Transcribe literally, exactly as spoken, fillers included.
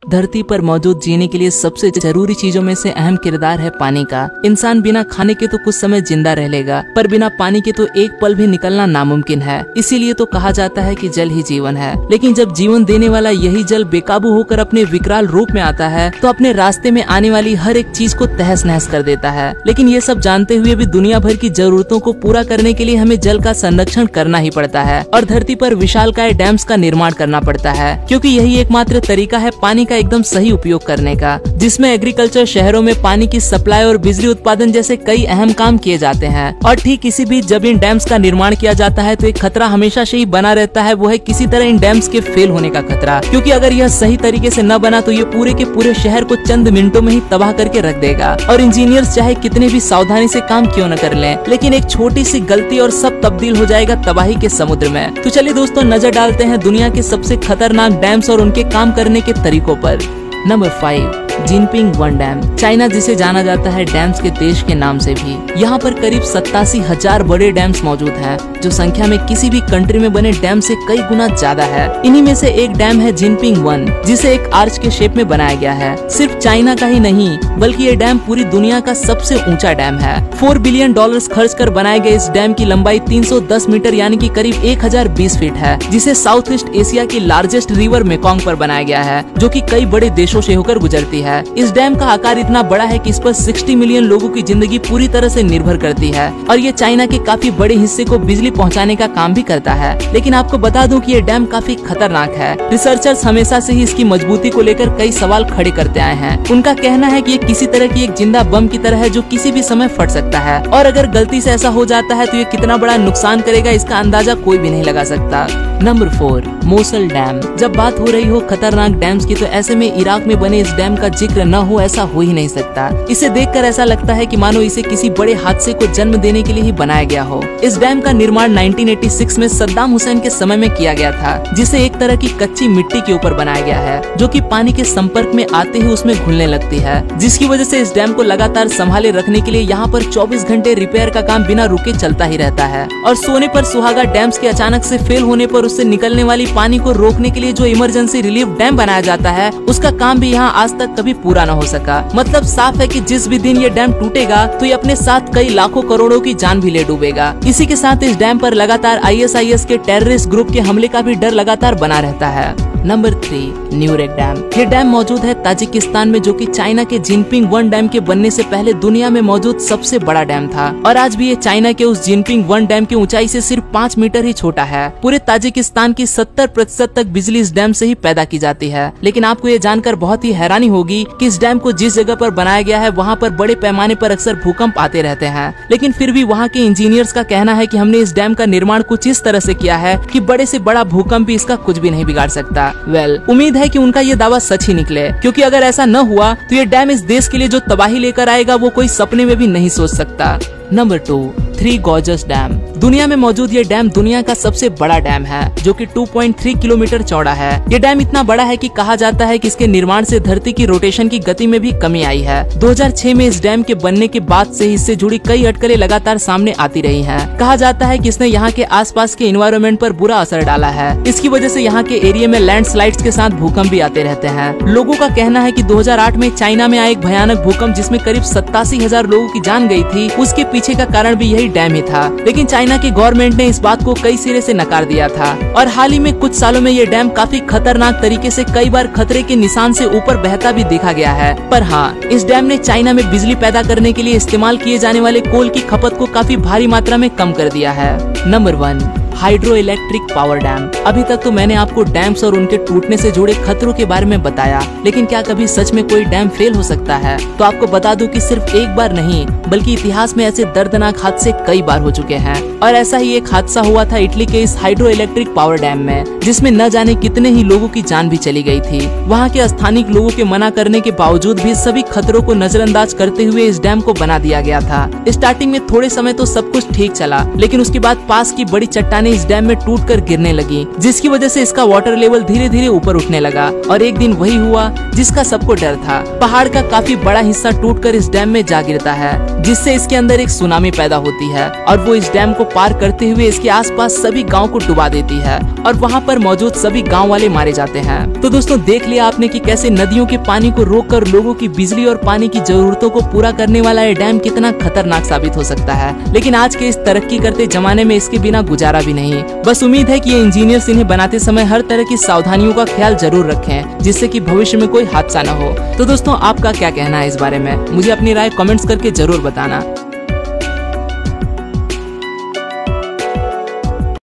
धरती पर मौजूद जीने के लिए सबसे जरूरी चीजों में से अहम किरदार है पानी का। इंसान बिना खाने के तो कुछ समय जिंदा रह लेगा, पर बिना पानी के तो एक पल भी निकलना नामुमकिन है। इसीलिए तो कहा जाता है कि जल ही जीवन है। लेकिन जब जीवन देने वाला यही जल बेकाबू होकर अपने विकराल रूप में आता है तो अपने रास्ते में आने वाली हर एक चीज को तहस नहस कर देता है। लेकिन ये सब जानते हुए भी दुनिया भर की जरूरतों को पूरा करने के लिए हमें जल का संरक्षण करना ही पड़ता है और धरती पर विशालकाय डैम्स का निर्माण करना पड़ता है, क्योंकि यही एकमात्र तरीका है पानी का एकदम सही उपयोग करने का, जिसमें एग्रीकल्चर, शहरों में पानी की सप्लाई और बिजली उत्पादन जैसे कई अहम काम किए जाते हैं। और ठीक इसी बीच जब इन डैम्स का निर्माण किया जाता है तो एक खतरा हमेशा से ही बना रहता है, वो है किसी तरह इन डैम्स के फेल होने का खतरा। क्योंकि अगर यह सही तरीके से न बना तो ये पूरे के पूरे शहर को चंद मिनटों में ही तबाह करके रख देगा। और इंजीनियर्स चाहे कितने भी सावधानी से काम क्यों न कर लें, लेकिन एक छोटी सी गलती और सब तब्दील हो जाएगा तबाही के समुद्र में। तो चलिए दोस्तों, नजर डालते हैं दुनिया के सबसे खतरनाक डैम्स और उनके काम करने के तरीकों पर। Number five, Jinping one dam. China, जिसे जाना जाता है डैम्स के देश के नाम से भी, यहाँ पर करीब सत्तासी हजार बड़े डैम्स मौजूद हैं, जो संख्या में किसी भी कंट्री में बने डैम से कई गुना ज्यादा है। इन्हीं में से एक डैम है जिनपिंग वन, जिसे एक आर्च के शेप में बनाया गया है। सिर्फ चाइना का ही नहीं, बल्कि ये डैम पूरी दुनिया का सबसे ऊंचा डैम है। फोर बिलियन डॉलर्स खर्च कर बनाए गए इस डैम की लंबाई तीन सौ दस मीटर यानी कि करीब एक हजार बीस फीट है, जिसे साउथ ईस्ट एशिया की लार्जेस्ट रिवर मेकोंग पर बनाया गया है, जो कि कई बड़े देशों से होकर गुजरती है। इस डैम का आकार इतना बड़ा है कि इस पर साठ मिलियन लोगों की जिंदगी पूरी तरह से निर्भर करती है और ये चाइना के काफी बड़े हिस्से को बिजली पहुंचाने का काम भी करता है। लेकिन आपको बता दूं कि ये डैम काफी खतरनाक है। रिसर्चर्स हमेशा से ही इसकी मजबूती को लेकर कई सवाल खड़े करते आए हैं। उनका कहना है कि ये किसी तरह की एक जिंदा बम की तरह है, जो किसी भी समय फट सकता है, और अगर गलती से ऐसा हो जाता है तो ये कितना बड़ा नुकसान करेगा इसका अंदाजा कोई भी नहीं लगा सकता। Number four, Mosul dam. जब बात हो रही हो खतरनाक डैम्स की तो ऐसे में इराक में बने इस डैम का जिक्र न हो ऐसा हो ही नहीं सकता। इसे देखकर ऐसा लगता है कि मानो इसे किसी बड़े हादसे को जन्म देने के लिए ही बनाया गया हो। इस डैम का निर्माण नाइनटीन एटी सिक्स में सद्दाम हुसैन के समय में किया गया था, जिसे एक तरह की कच्ची मिट्टी के ऊपर बनाया गया है, जो कि पानी के संपर्क में आते ही उसमें घुलने लगती है, जिसकी वजह से इस डैम को लगातार संभाले रखने के लिए यहाँ पर चौबीस घंटे रिपेयर का काम बिना रुके चलता ही रहता है। और सोने पर सुहागा डैम्स के अचानक से फेल होने पर उससे निकलने वाली पानी को रोकने के लिए जो इमरजेंसी रिलीफ डैम बनाया जाता है, उसका काम भी यहाँ आज तक कभी पूरा न हो सका। मतलब साफ है कि जिस भी दिन ये डैम टूटेगा तो ये अपने साथ कई लाखों करोड़ों की जान भी ले डूबेगा। इसी के साथ इस डैम पर लगातार आई एस आई एस के टेररिस्ट ग्रुप के हमले का भी डर लगातार बना रहता है। Number three, Nurek dam. ये डैम मौजूद है ताजिकिस्तान में, जो कि चाइना के जिनपिंग वन डैम के बनने से पहले दुनिया में मौजूद सबसे बड़ा डैम था। और आज भी ये चाइना के उस जिनपिंग वन डैम की ऊंचाई से सिर्फ पाँच मीटर ही छोटा है। पूरे ताजिकिस्तान की सत्तर प्रतिशत तक बिजली इस डैम से ही पैदा की जाती है। लेकिन आपको ये जानकर बहुत ही हैरानी होगी कि इस डैम को जिस जगह पर बनाया गया है वहाँ पर बड़े पैमाने पर अक्सर भूकंप आते रहते हैं। लेकिन फिर भी वहाँ के इंजीनियर्स का कहना है कि हमने इस डैम का निर्माण कुछ इस तरह से किया है कि बड़े से बड़ा भूकंप भी इसका कुछ भी नहीं बिगाड़ सकता। वेल well, उम्मीद है कि उनका ये दावा सच ही निकले, क्योंकि अगर ऐसा न हुआ तो ये डैम इस देश के लिए जो तबाही लेकर आएगा वो कोई सपने में भी नहीं सोच सकता। Number two, three gorges dam. दुनिया में मौजूद ये डैम दुनिया का सबसे बड़ा डैम है, जो कि दो पॉइंट तीन किलोमीटर चौड़ा है। ये डैम इतना बड़ा है कि कहा जाता है कि इसके निर्माण से धरती की रोटेशन की गति में भी कमी आई है। दो हज़ार छह में इस डैम के बनने के बाद से इससे जुड़ी कई अटकलें लगातार सामने आती रही हैं। कहा जाता है कि इसने यहाँ के आसपास के एनवायरनमेंट पर बुरा असर डाला है। इसकी वजह से यहाँ के एरिया में लैंडस्लाइड्स के साथ भूकंप भी आते रहते हैं। लोगों का कहना है कि दो हज़ार आठ में चाइना में आया एक भयानक भूकंप, जिसमें करीब सत्तासी हजार लोगों की जान गई थी, उसके पीछे का कारण भी यही डैम ही था। लेकिन चाइना की गवर्नमेंट ने इस बात को कई सिरे से नकार दिया था और हाल ही में कुछ सालों में ये डैम काफी खतरनाक तरीके से कई बार खतरे के निशान से ऊपर बहता भी देखा गया है। पर हाँ, इस डैम ने चाइना में बिजली पैदा करने के लिए इस्तेमाल किए जाने वाले कोल की खपत को काफी भारी मात्रा में कम कर दिया है। Number one, hydro electric power dam. अभी तक तो मैंने आपको डैम्स और उनके टूटने से जुड़े खतरों के बारे में बताया, लेकिन क्या कभी सच में कोई डैम फेल हो सकता है? तो आपको बता दूं कि सिर्फ एक बार नहीं, बल्कि इतिहास में ऐसे दर्दनाक हादसे कई बार हो चुके हैं। और ऐसा ही एक हादसा हुआ था इटली के इस हाइड्रो इलेक्ट्रिक पावर डैम में, जिसमें न जाने कितने ही लोगों की जान भी चली गई थी। वहाँ के स्थानिक लोगों के मना करने के बावजूद भी सभी खतरों को नजरअंदाज करते हुए इस डैम को बना दिया गया था। स्टार्टिंग में थोड़े समय तो सब कुछ ठीक चला, लेकिन उसके बाद पास की बड़ी चट्टान चट्टानें इस डैम में टूट कर गिरने लगी, जिसकी वजह से इसका वाटर लेवल धीरे धीरे ऊपर उठने लगा। और एक दिन वही हुआ जिसका सबको डर था। पहाड़ का काफी बड़ा हिस्सा टूटकर इस डैम में जा गिरता है, जिससे इसके अंदर एक सुनामी पैदा होती है और वो इस डैम को पार करते हुए इसके आसपास सभी गांव को डुबा देती है और वहां पर मौजूद सभी गांव वाले मारे जाते हैं। तो दोस्तों देख लिया आपने कि कैसे नदियों के पानी को रोककर लोगों की बिजली और पानी की जरूरतों को पूरा करने वाला ये डैम कितना खतरनाक साबित हो सकता है। लेकिन आज के इस तरक्की करते जमाने में इसके बिना गुजारा भी नहीं। बस उम्मीद है कि ये इंजीनियर्स इन्हें बनाते समय हर तरह की सावधानियों का ख्याल जरूर रखें, जिससे कि भविष्य में कोई हादसा न हो। तो दोस्तों आपका क्या कहना है इस बारे में, मुझे अपनी राय कमेंट्स करके जरूर बताना।